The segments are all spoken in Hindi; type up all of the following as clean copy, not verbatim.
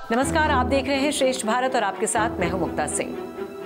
नमस्कार, आप देख रहे हैं श्रेष्ठ भारत और आपके साथ मैं हूं मुक्ता सिंह।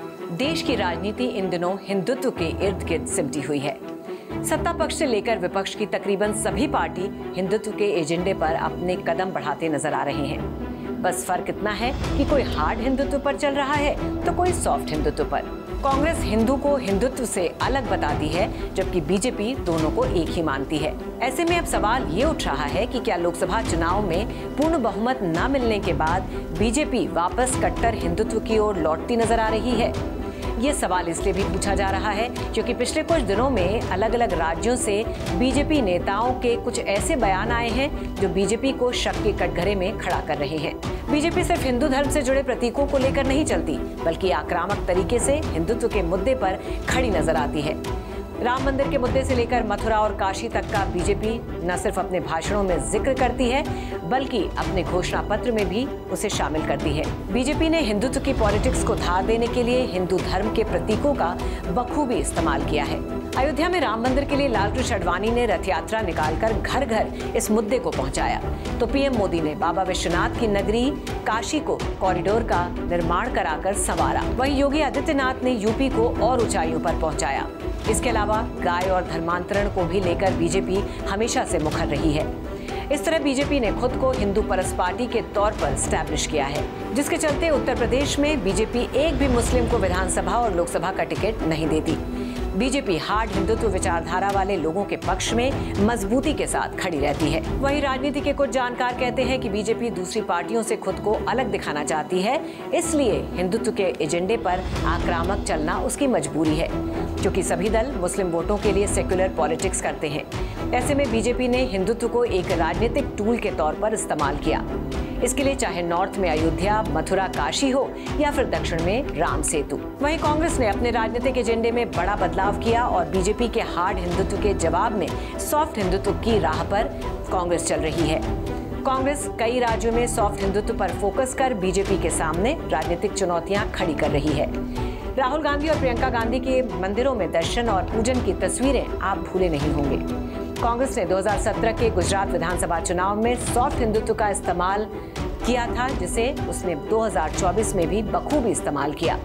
देश की राजनीति इन दिनों हिंदुत्व के इर्द गिर्द सिमटी हुई है। सत्ता पक्ष से लेकर विपक्ष की तकरीबन सभी पार्टी हिंदुत्व के एजेंडे पर अपने कदम बढ़ाते नजर आ रहे हैं। बस फर्क इतना है कि कोई हार्ड हिंदुत्व पर चल रहा है तो कोई सॉफ्ट हिंदुत्व पर। कांग्रेस हिंदू को हिंदुत्व से अलग बताती है, जबकि बीजेपी दोनों को एक ही मानती है। ऐसे में अब सवाल ये उठ रहा है कि क्या लोकसभा चुनाव में पूर्ण बहुमत न मिलने के बाद बीजेपी वापस कट्टर हिंदुत्व की ओर लौटती नजर आ रही है। ये सवाल इसलिए भी पूछा जा रहा है क्योंकि पिछले कुछ दिनों में अलग अलग राज्यों से बीजेपी नेताओं के कुछ ऐसे बयान आए हैं जो बीजेपी को शक के कटघरे में खड़ा कर रहे हैं। बीजेपी सिर्फ हिंदू धर्म से जुड़े प्रतीकों को लेकर नहीं चलती, बल्कि आक्रामक तरीके से हिंदुत्व के मुद्दे पर खड़ी नजर आती है। राम मंदिर के मुद्दे से लेकर मथुरा और काशी तक का बीजेपी न सिर्फ अपने भाषणों में जिक्र करती है, बल्कि अपने घोषणा पत्र में भी उसे शामिल करती है। बीजेपी ने हिंदुत्व की पॉलिटिक्स को धार देने के लिए हिंदू धर्म के प्रतीकों का बखूबी इस्तेमाल किया है। अयोध्या में राम मंदिर के लिए लालकृष्ण आडवाणी ने रथ यात्रा निकालकर घर घर इस मुद्दे को पहुंचाया, तो पीएम मोदी ने बाबा विश्वनाथ की नगरी काशी को कॉरिडोर का निर्माण कराकर संवारा। वहीं योगी आदित्यनाथ ने यूपी को और ऊंचाइयों पर पहुंचाया। इसके अलावा गाय और धर्मांतरण को भी लेकर बीजेपी हमेशा से मुखर रही है। इस तरह बीजेपी ने खुद को हिंदू परस्त पार्टी के तौर पर स्टैब्लिश किया है, जिसके चलते उत्तर प्रदेश में बीजेपी एक भी मुस्लिम को विधानसभा और लोकसभा का टिकट नहीं देती। बीजेपी हार्ड हिंदुत्व विचारधारा वाले लोगों के पक्ष में मजबूती के साथ खड़ी रहती है। वहीं राजनीति के कुछ जानकार कहते हैं कि बीजेपी दूसरी पार्टियों से खुद को अलग दिखाना चाहती है, इसलिए हिंदुत्व के एजेंडे पर आक्रामक चलना उसकी मजबूरी है, क्योंकि सभी दल मुस्लिम वोटों के लिए सेक्युलर पॉलिटिक्स करते हैं। ऐसे में बीजेपी ने हिंदुत्व को एक राजनीतिक टूल के तौर पर इस्तेमाल किया। इसके लिए चाहे नॉर्थ में अयोध्या, मथुरा, काशी हो या फिर दक्षिण में राम सेतु। वहीं कांग्रेस ने अपने राजनीतिक एजेंडे में बड़ा बदलाव किया और बीजेपी के हार्ड हिंदुत्व के जवाब में सॉफ्ट हिंदुत्व की राह पर कांग्रेस चल रही है। कांग्रेस कई राज्यों में सॉफ्ट हिंदुत्व पर फोकस कर बीजेपी के सामने राजनीतिक चुनौतियां खड़ी कर रही है। राहुल गांधी और प्रियंका गांधी के मंदिरों में दर्शन और पूजन की तस्वीरें आप भूले नहीं होंगे। कांग्रेस ने 2017 के गुजरात विधानसभा चुनाव में सॉफ्ट हिंदुत्व का इस्तेमाल किया था, जिसे उसने 2024 में भी बखूबी इस्तेमाल किया।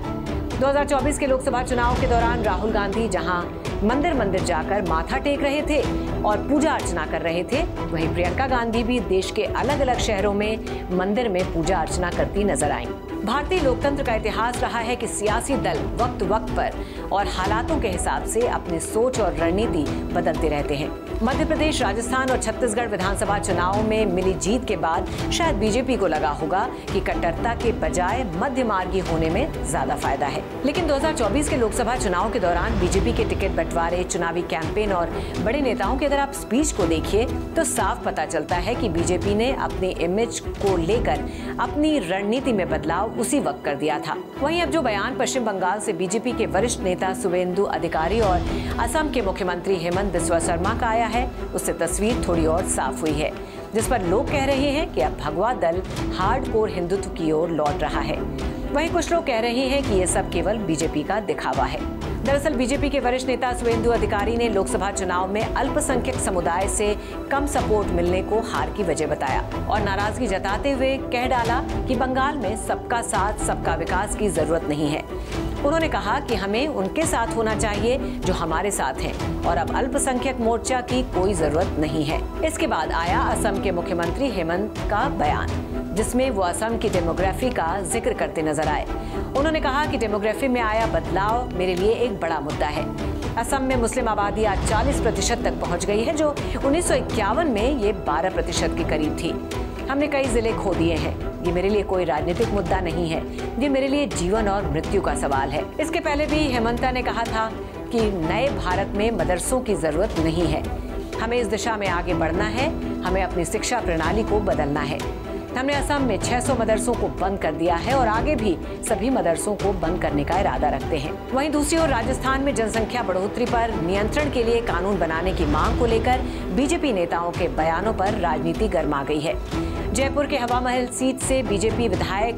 2024 के लोकसभा चुनाव के दौरान राहुल गांधी जहां मंदिर मंदिर जाकर माथा टेक रहे थे और पूजा अर्चना कर रहे थे, वहीं प्रियंका गांधी भी देश के अलग अलग शहरों में मंदिर में पूजा अर्चना करती नजर आईं। भारतीय लोकतंत्र का इतिहास रहा है कि सियासी दल वक्त वक्त पर और हालातों के हिसाब से अपनी सोच और रणनीति बदलते रहते हैं। मध्य प्रदेश, राजस्थान और छत्तीसगढ़ विधानसभा चुनाव में मिली जीत के बाद शायद बीजेपी को लगा होगा कि कट्टरता के बजाय मध्य मार्गी होने में ज्यादा फायदा है। लेकिन 2024 के लोकसभा चुनाव के दौरान बीजेपी के टिकट बंटवारे, चुनावी कैंपेन और बड़े नेताओं के अगर आप स्पीच को देखिए तो साफ पता चलता है कि बीजेपी ने अपने इमेज को लेकर अपनी रणनीति में बदलाव उसी वक्त कर दिया था। वहीं अब जो बयान पश्चिम बंगाल से बीजेपी के वरिष्ठ नेता शुवेंदु अधिकारी और असम के मुख्यमंत्री हेमंत बिस्वा शर्मा का आया है, उससे तस्वीर थोड़ी और साफ हुई है, जिस पर लोग कह रहे हैं कि अब भगवा दल हार्डकोर हिंदुत्व की ओर लौट रहा है। वहीं कुछ लोग कह रहे हैं कि ये सब केवल बीजेपी का दिखावा है। दरअसल बीजेपी के वरिष्ठ नेता शुवेंदु अधिकारी ने लोकसभा चुनाव में अल्पसंख्यक समुदाय से कम सपोर्ट मिलने को हार की वजह बताया और नाराजगी जताते हुए कह डाला कि बंगाल में सबका साथ सबका विकास की जरूरत नहीं है। उन्होंने कहा कि हमें उनके साथ होना चाहिए जो हमारे साथ हैं और अब अल्पसंख्यक मोर्चा की कोई जरूरत नहीं है। इसके बाद आया असम के मुख्यमंत्री हेमंत का बयान, जिसमें वो असम की डेमोग्राफी का जिक्र करते नजर आए। उन्होंने कहा कि डेमोग्राफी में आया बदलाव मेरे लिए एक बड़ा मुद्दा है। असम में मुस्लिम आबादी आज 40% तक पहुंच गई है, जो 1951 में ये 12% के करीब थी। हमने कई जिले खो दिए हैं। ये मेरे लिए कोई राजनीतिक मुद्दा नहीं है, ये मेरे लिए जीवन और मृत्यु का सवाल है। इसके पहले भी हेमंता ने कहा था कि नए भारत में मदरसों की जरूरत नहीं है, हमें इस दिशा में आगे बढ़ना है, हमें अपनी शिक्षा प्रणाली को बदलना है। हमने असम में 600 मदरसों को बंद कर दिया है और आगे भी सभी मदरसों को बंद करने का इरादा रखते हैं। वहीं दूसरी ओर राजस्थान में जनसंख्या बढ़ोतरी पर नियंत्रण के लिए कानून बनाने की मांग को लेकर बीजेपी नेताओं के बयानों पर राजनीति गर्मा गई है। जयपुर के हवा महल सीट से बीजेपी विधायक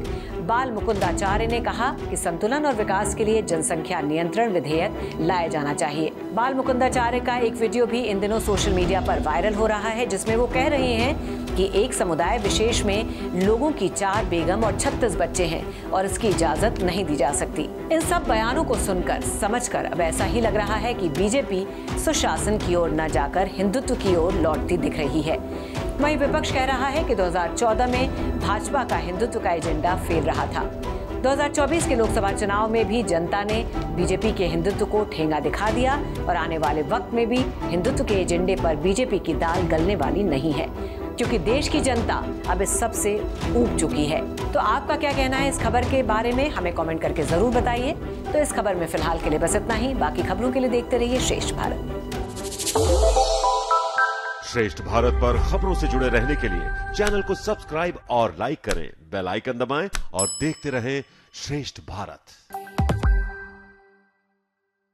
बाल मुकुंदाचार्य ने कहा कि संतुलन और विकास के लिए जनसंख्या नियंत्रण विधेयक लाया जाना चाहिए। बाल मुकुंदाचार्य का एक वीडियो भी इन दिनों सोशल मीडिया पर वायरल हो रहा है, जिसमें वो कह रहे हैं कि एक समुदाय विशेष में लोगों की 4 बेगम और 36 बच्चे हैं और इसकी इजाजत नहीं दी जा सकती। इन सब बयानों को सुनकर समझकर अब ऐसा ही लग रहा है कि बीजेपी सुशासन की ओर न जाकर हिंदुत्व की ओर लौटती दिख रही है। वहीं विपक्ष कह रहा है कि 2014 में भाजपा का हिंदुत्व का एजेंडा फेल रहा था। 2024 के लोकसभा चुनाव में भी जनता ने बीजेपी के हिंदुत्व को ठेंगा दिखा दिया और आने वाले वक्त में भी हिंदुत्व के एजेंडे पर बीजेपी की दाल गलने वाली नहीं है, क्योंकि देश की जनता अब इस सब से ऊब चुकी है। तो आपका क्या कहना है इस खबर के बारे में, हमें कमेंट करके जरूर बताइए। तो इस खबर में फिलहाल के लिए बस इतना ही। बाकी खबरों के लिए देखते रहिए श्रेष्ठ भारत। श्रेष्ठ भारत पर खबरों से जुड़े रहने के लिए चैनल को सब्सक्राइब और लाइक करें, बेल आइकन दबाएं और देखते रहें श्रेष्ठ भारत।